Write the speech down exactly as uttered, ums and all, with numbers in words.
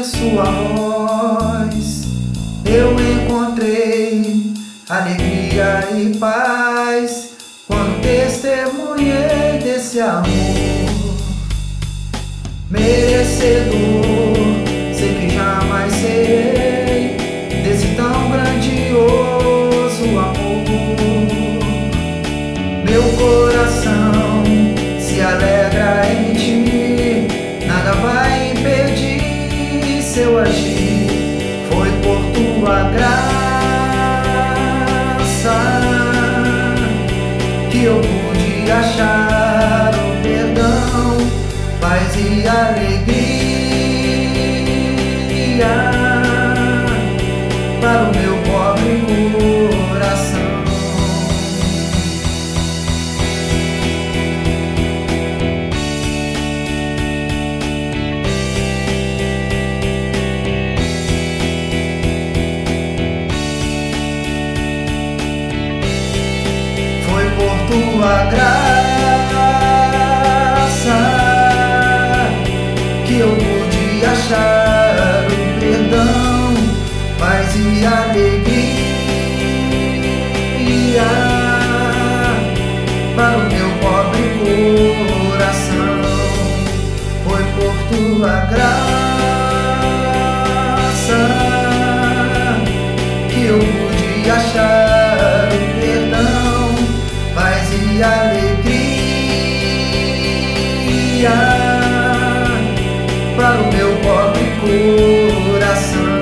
sua voz eu encontrei alegria e paz quando testemunhei desse amor merecedor. Sei que jamais serei desse tão grandioso amor. Meu coração se alegra em ti, nada vai impedir seu agir. Foi por tua graça que eu pude achar o perdão, paz e alegria para o meu pobre coração. Foi por tua graça que eu pude achar o perdão, paz e alegria para o meu pobre coração. Foi por tua graça que eu pude achar o perdão, paz e alegria para o meu pobre coração.